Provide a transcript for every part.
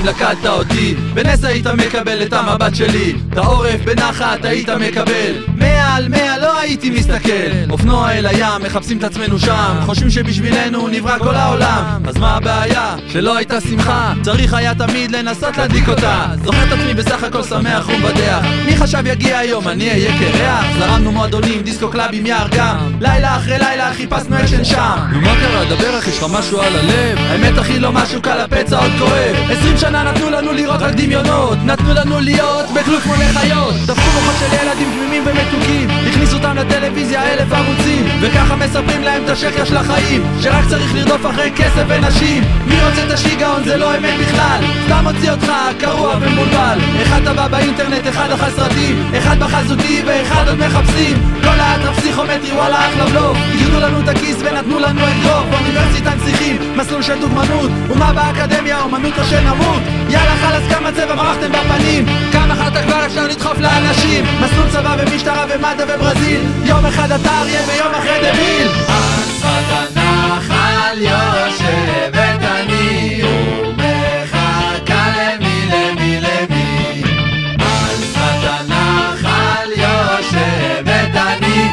לקדת אותי, בנס היית מקבל את המבט שלי, את העורף בנחת היית מקבל, 100 על 100 לא הייתי מסתכל. אופנוע אל הים, מחפשים את עצמנו שם, חושבים שבשבילנו נברא כל העולם. אז מה הבעיה? שלא הייתה שמחה, צריך היה תמיד לנסות להדליק אותה. זוכר את עצמי בסך הכל שמח ומבדח, מי חשב יגיע היום אני אהיה קרח? זרמנו מועדונים, דיסקו קלאבים, יער גם, לילה אחרי לילה חיפשנו אקשן שם. נו מה קרה? דבר אחי, יש לך משהו על הלב? האמת אחי לא משהו קל, הפצע עוד כואב. 20 שנה נתנו לנו לראות רק דמיונות, נתנו לנו להיות בכלום כמו לחיות. דפקו מוחות של ילדים תמימים ומתוקים, הכניסו אותם לטלוויזיה 1000 ערוצים, וככה מספרים להם את השקר של החיים, שרק צריך לרדוף אחרי כסף ונשים. מי רוצה את השיגעון? זה לא אמת בכלל, סתם מוציא אותך קרוע ומבולבל. אחד טבע באינטרנט, אחד אחת סרטים, אחד בחזותי ואחד עוד מחפשים. כל האטרף פסיכומטרי וואלה אחלה בלוף, ירדו לנו את הכיס ונתנו לנו אגרוף. באוניברסיטה הם צריכים מסלול של דוגמנות, ומה באקדמיה? אומנות או שנמות. יאללה חלאס, כמה צבע מרחתם בפנים, כמה אחת כבר אפשר לדחוף לאנשים. מסלול צבא ומשטרה ומדע וברזיל, יום אחד אתה אריה ויום אחרי דביל. על שפת הנחל יושבת אני ומחכה למי על שפת הנחל יושבת אני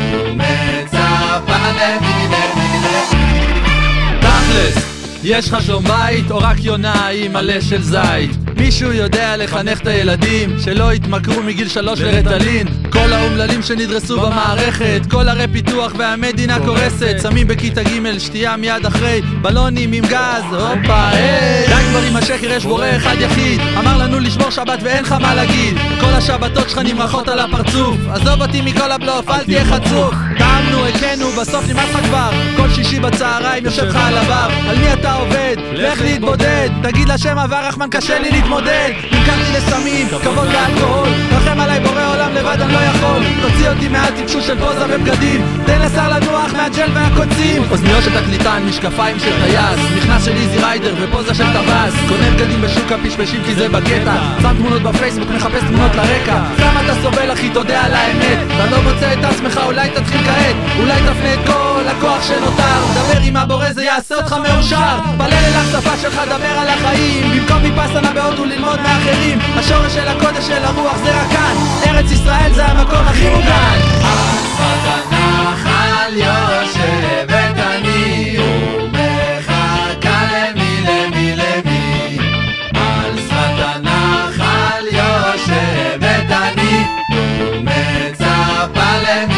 ומצפה למי תכלס, יש לך שלום בית או רק יונה עם מלא של זית? מישהו יודע לחנך את הילדים שלא יתמכרו מגיל 3 לרטלין? כל האומללים שנדרסו במערכת, כל ערי פיתוח והמדינה קורסת, שמים בכיתה ג' שתייה מיד אחרי, בלונים עם גז, הופה היי. די כבר עם השקר, יש בורא אחד יחיד, אמר לנו לשמור שבת ואין לך מה להגיד, כל השבתות שלך נמרחות על הפרצוף, עזוב אותי מכל הבלוף, אל תהיה חצוף. טעמנו, הקנו, בסוף נמאס לך כבר, כל שישי בצהריים יושב לך על הבר. על מי אתה עובד? לך להתבודד, תגיד לשם עבר רחמן קשה לי להתמודד. נמכרתי לסמים, כבוד לאלכוהול, רחם עליי בורא עולם, לבד אני לא יכול, תוציא אותי מהטיפשוש של פוזה ובגדים, תן לשר לנוח מהג'ל והקוצים. אוזניות של תקליטן, משקפיים של טייס, מכנס של איזי ריידר ופוזה של טווס, קונה בגדים בשוק הפשפשים כי זה בקטע, שם תמונות בפייסבוק, מחפש תמונות לרקע. כמה אתה סובל אחי, תודה על האמת, אתה לא מוצא את עצמך, אולי תתחיל כעת, אולי תפנה את כל הכוח שנותר, דבר עם הבורא זה יעשה אותך מאושר. פלל אל השפה שלך, דבר על החיים, במקום מפסנה בהודו ללמוד מאחרים. השורש של הקודש של הרוח זה רק כאן, ארץ ישראל זה המקום הכי מוגן. על שפת הנחל יושבת אני ומחכה למי על שפת הנחל יושבת אני ומצפה למי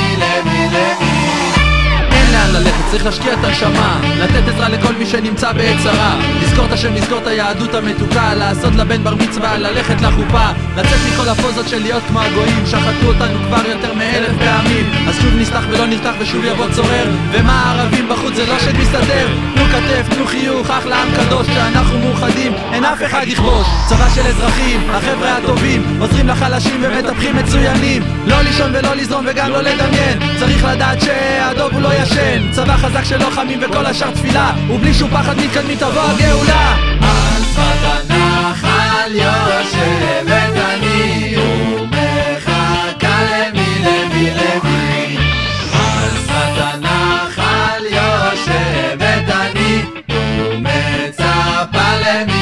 אין לאן ללכת, צריך להשקיע את הנשמה, לתת עזרה לכל מי שנמצא בעת צרה, לזכור את השם, לזכור את היהדות המתוקה, לעשות לבן בר מצווה, ללכת לחופה, לצאת מכל הפוזות של להיות כמו הגויים, שחטו אותנו כבר יותר מ1000 פעמים, אז שוב נסתח ולא נרתח ושוב יבוא צורר. ומה הערבים בחוץ זה לא שמסתדר, תנו כתף, תנו חיוך, אחלה עם קדוש, שאנחנו מאוחדים, אין אף אחד יכבוש. צבא של אזרחים, החבר'ה הטובים, עוזרים לחלשים ומטפחים מצוינים, לא לישון ולא לזרום וגם לא לדמיין, צריך לדעת שהדוב הוא לא ישן, צבא חזק של לוחמים וכל השאר תפילה, ובלי שום פחד מתקדמים תבוא הגאולה. על שפת הנחל יושבת אני ומחכה למי על שפת הנחל יושבת אני ומצפה למי